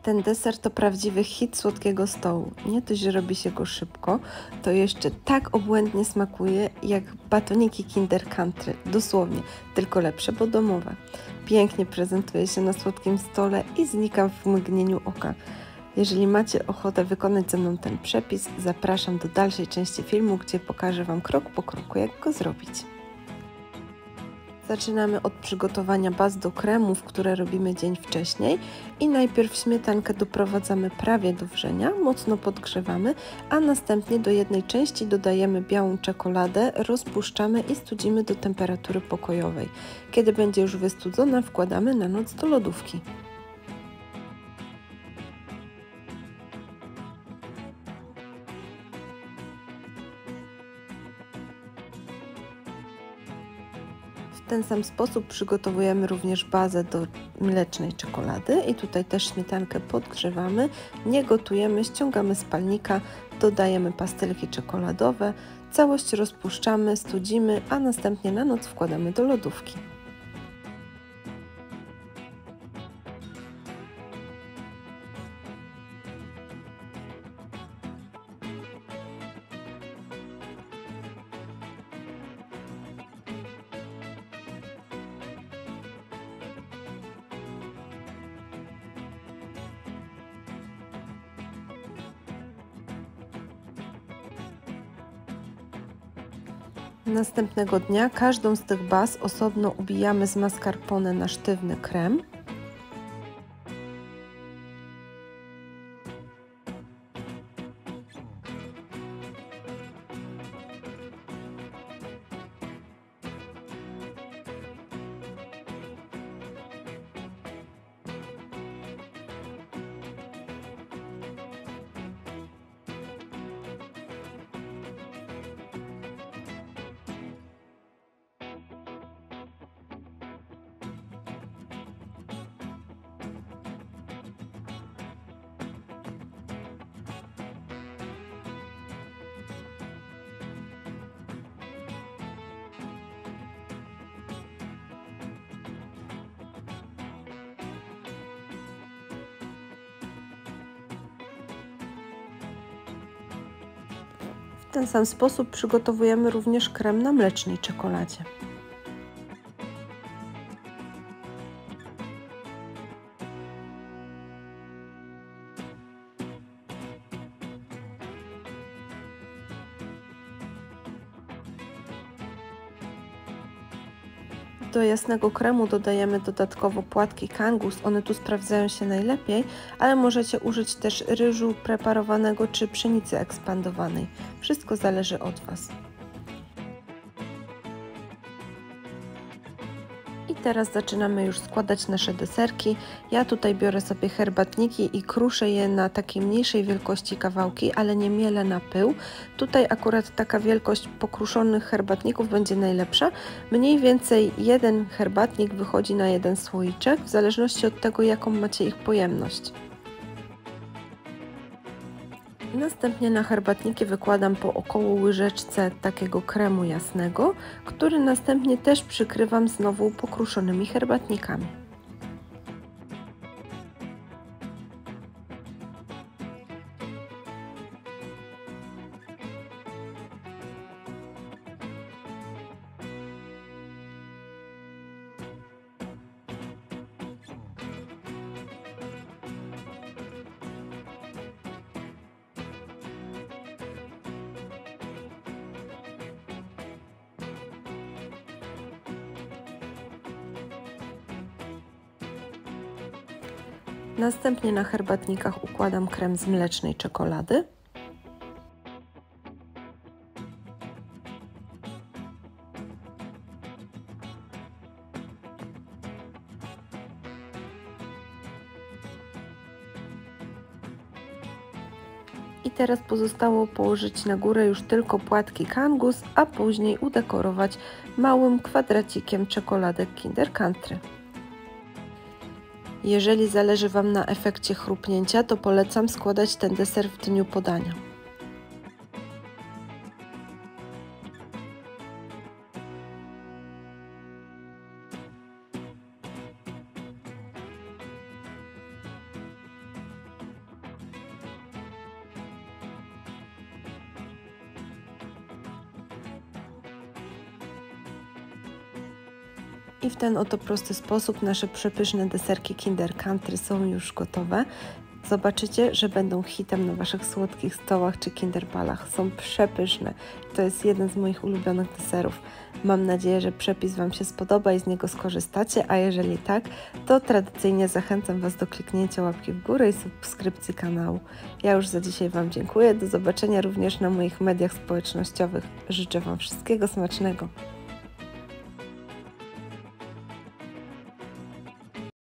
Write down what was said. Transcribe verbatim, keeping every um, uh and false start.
Ten deser to prawdziwy hit słodkiego stołu. Nie dość, że robi się go szybko, to jeszcze tak obłędnie smakuje jak batoniki Kinder Country. Dosłownie, tylko lepsze, bo domowe. Pięknie prezentuje się na słodkim stole i znika w mgnieniu oka. Jeżeli macie ochotę wykonać ze mną ten przepis, zapraszam do dalszej części filmu, gdzie pokażę Wam krok po kroku, jak go zrobić. Zaczynamy od przygotowania baz do kremów, które robimy dzień wcześniej i najpierw śmietankę doprowadzamy prawie do wrzenia, mocno podgrzewamy, a następnie do jednej części dodajemy białą czekoladę, rozpuszczamy i studzimy do temperatury pokojowej. Kiedy będzie już wystudzona, wkładamy na noc do lodówki. W ten sam sposób przygotowujemy również bazę do mlecznej czekolady i tutaj też śmietankę podgrzewamy, nie gotujemy, ściągamy z palnika, dodajemy pastelki czekoladowe, całość rozpuszczamy, studzimy, a następnie na noc wkładamy do lodówki. Następnego dnia każdą z tych baz osobno ubijamy z mascarpone na sztywny krem. W ten sam sposób przygotowujemy również krem na mlecznej czekoladzie. Do jasnego kremu dodajemy dodatkowo płatki Kangus, one tu sprawdzają się najlepiej, ale możecie użyć też ryżu preparowanego czy pszenicy ekspandowanej. Wszystko zależy od Was. I teraz zaczynamy już składać nasze deserki. Ja tutaj biorę sobie herbatniki i kruszę je na takiej mniejszej wielkości kawałki, ale nie mielę na pył. Tutaj akurat taka wielkość pokruszonych herbatników będzie najlepsza. Mniej więcej jeden herbatnik wychodzi na jeden słoiczek, w zależności od tego, jaką macie ich pojemność. Następnie na herbatniki wykładam po około łyżeczce takiego kremu jasnego, który następnie też przykrywam znowu pokruszonymi herbatnikami. Następnie na herbatnikach układam krem z mlecznej czekolady. I teraz pozostało położyć na górę już tylko płatki Kangus, a później udekorować małym kwadracikiem czekoladek Kinder Country. Jeżeli zależy Wam na efekcie chrupnięcia, to polecam składać ten deser w dniu podania. I w ten oto prosty sposób nasze przepyszne deserki Kinder Country są już gotowe. Zobaczycie, że będą hitem na Waszych słodkich stołach czy kinderbalach. Są przepyszne. To jest jeden z moich ulubionych deserów. Mam nadzieję, że przepis Wam się spodoba i z niego skorzystacie, a jeżeli tak, to tradycyjnie zachęcam Was do kliknięcia łapki w górę i subskrypcji kanału. Ja już za dzisiaj Wam dziękuję. Do zobaczenia również na moich mediach społecznościowych. Życzę Wam wszystkiego smacznego.